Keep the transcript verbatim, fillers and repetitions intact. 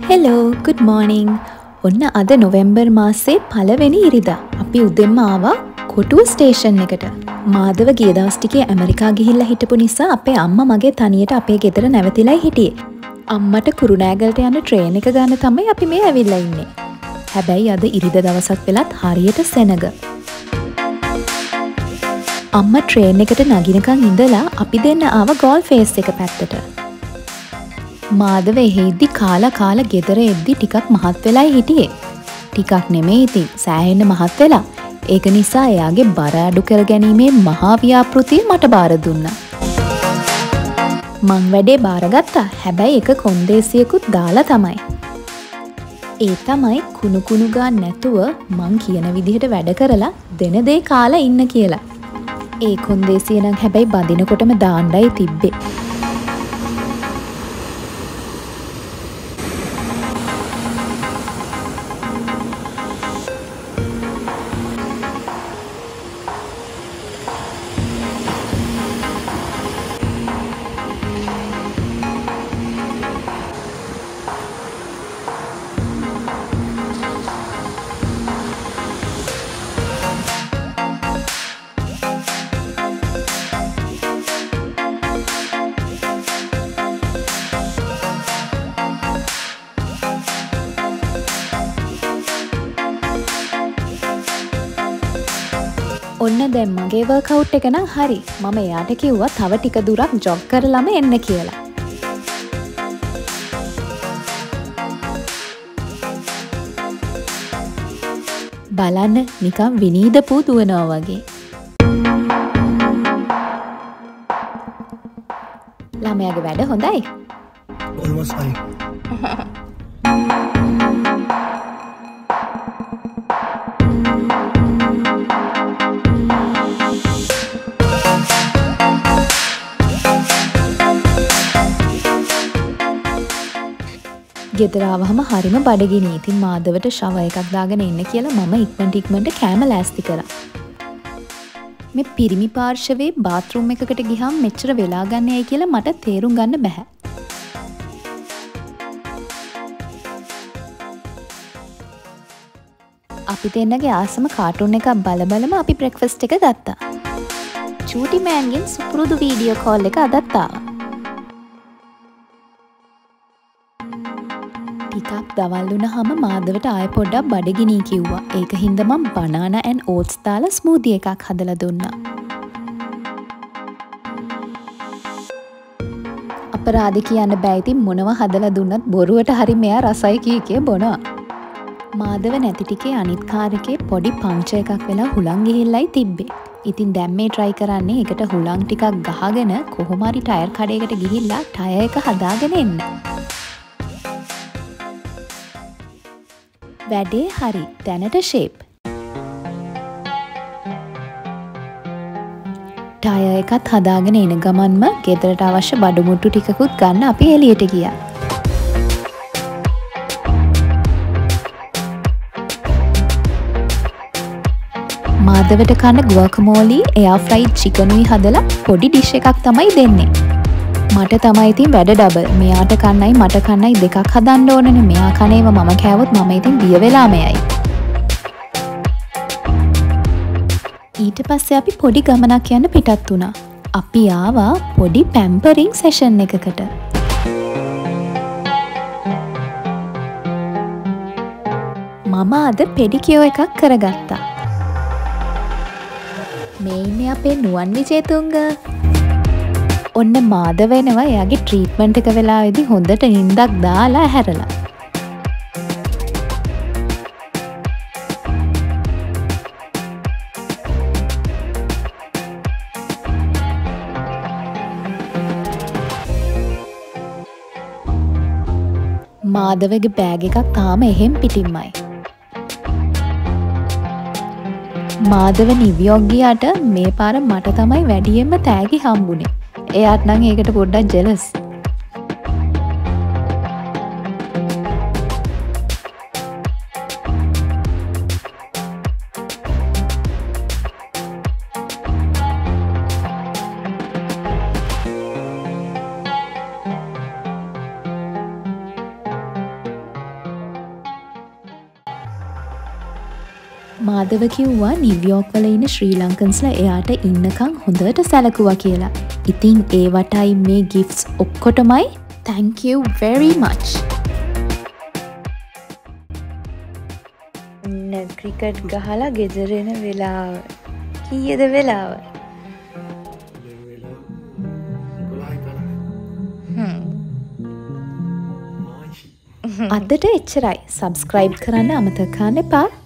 Hello good morning. ඔන්න අද නොවැම්බර් මාසේ පළවෙනි ඉරිදා. අපි උදෙන්ම ආවා කොටුව ස්ටේෂන් එකට. මාධව ගිය දවස් ටිකේ ඇමරිකා ගිහිල්ලා හිටපු නිසා අපේ අම්මා මගේ තනියට අපේ ගෙදර නැවතිලා හිටියේ. අම්මට කුරුණෑගලට යන ට්‍රේන් එක ගන්න තමයි අපි මේ ඇවිල්ලා ඉන්නේ. හැබැයි අද ඉරිදා දවසක් වෙලත් හරියට සෙනග. අම්මා ට්‍රේන් එකට නගිනකන් ඉඳලා අපි දෙන්න ආව ගෝල් ෆේස් එක පැත්තට. මාධව එහෙද්දි කාලා කාලා ගෙදර එද්දි ටිකක් මහත් වෙලයි හිටියේ. ටිකක් නෙමෙයි ඉතින් සෑහෙන්න මහත් වෙලා. ඒක නිසා එයාගේ බර අඩු කර ගැනීමේ මහා ව්‍යාපෘතිය මට බාර දුන්නා. මං වැඩේ බාරගත්තා. හැබැයි එක කොන්දේසියකුත් දාලා තමයි. ඒ තමයි කුණු කුණු ගාන්න නැතුව මං කියන විදිහට වැඩ කරලා දෙන දේ කාලා ඉන්න කියලා. ඒ කොන්දේසිය නම් හැබැයි බඳිනකොටම දාන්නයි තිබ්බේ. ඔන්න දැන් මගේ වර්කවුට් එක නම් හරි. මම එයාට කිව්වා තව ටික දුරක් ජොග් කරලම එන්න කියලා. බලන්න නිකන් විනීදපු දුවනවා වගේ. ළමයාගේ වැඩ හොඳයි. Almost high. ගෙදර ආවහම හරිම බඩගිනි. ඉතින් මාධවට ෂව එකක් දාගෙන එන්න කියලා මම ඉක්මනට ඉක්මනට කෑම ලෑස්ති කරා. මේ පිරිමි පාර්ශවයේ බාත්රූම් එකකට ගියාම මෙච්චර වෙලා ගන්න යයි කියලා මට තේරුම් ගන්න බෑ. අපි දෙන්නගේ ආසම කාටුන් එකක් බල බලම අපි බ්‍රෙක්ෆාස්ට් එක ගත්තා. චූටි මෑන්ගෙන් සුපුරුදු වීඩියෝ කෝල් එක අදත් ආවා. ටිකක් දවල් වුණාම මාධවට ආයෙ පොඩ්ඩක් බඩගිනි කිව්වා. ඒක හින්දා මම බනානා ඇන් ඕට්ස් දාලා ස්මූදි එකක් හදලා දුන්නා. අපරාධ කියන්න බෑ. ඉතින් මොනවා හදලා දුන්නත් බොරුවට හරි මෙයා රසයි කී කිය බොනවා. මාධව නැති ටිකේ අනිත් කාර් එකේ පොඩි පංචර් එකක් වෙලා හුලං ගිහිල්ලයි තිබ්බේ. ඉතින් දැන් මේ try කරන්නේ ඒකට හුලං ටිකක් ගහගෙන කොහොම හරි ටයර් කඩේකට ගිහිල්ලා ටයර් එක හදාගෙන එන්න. වැඩේ හරි. දැනට ෂේප්. ටයර් එකත් හදාගෙන එන ගමන්ම ගෙදරට අවශ්‍ය බඩු මුට්ටු ටිකකුත් ගන්න අපි එළියට ගියා. මාධවට කන ගුවකමෝලි එයා ෆ්‍රයිඩ් චිකනුයි හදලා පොඩි ඩිෂ් එකක් තමයි දෙන්නේ. මට තමයි ඉතින් වැඩ ඩබල්. මෙයාට කන්නයි මට කන්නයි දෙකක් හදන්න ඕනනේ. මෙයා කනේව මම කෑවොත් මම ඉතින් බිය වෙලාම යයි. ඊට පස්සේ අපි පොඩි ගමනක් යන්න පිටත් වුණා. අපි ආවා පොඩි පැම්පරින් සෙෂන් එකකට. මම අද පෙඩිකියෝ එකක් කරගත්තා. මේ ඉන්නේ අපේ නුවන් විජේතුංග. ඔන්න මාධව වෙනවා එයාගේ ට්‍රීට්මන්ට් එක වෙලාවේදී හොඳට නිින්දක් දාලා හැරලා. මාධවගේ බෑග් එකක් තාම එහෙම් පිටින්මයි. මාධව නිව්යෝර්ක් ගියාට මේ පාර මට තමයි වැඩියෙන්ම තෑගි හම්බුනේ. එයාට නම් ඒකට පොඩ්ඩක් ජෙලස්. මාධව කිව්වා නිව්යෝක් වල ඉන්න ශ්‍රී ලංකන්ස්ලා එයාට ඉන්නකම් හොඳට සැලකුවා කියලා. ඉතින් ඒ වටයි මේ ගිෆ්ට්ස් ඔක්කොටමයි thank you very much. ඉන්න ක්‍රිකට් ගහලා ගෙදර එන වෙලාව. කීයද වෙලාව? අදට එච්චරයි. සබ්ස්ක්‍රයිබ් කරන්න අමතක කරන්න එපා.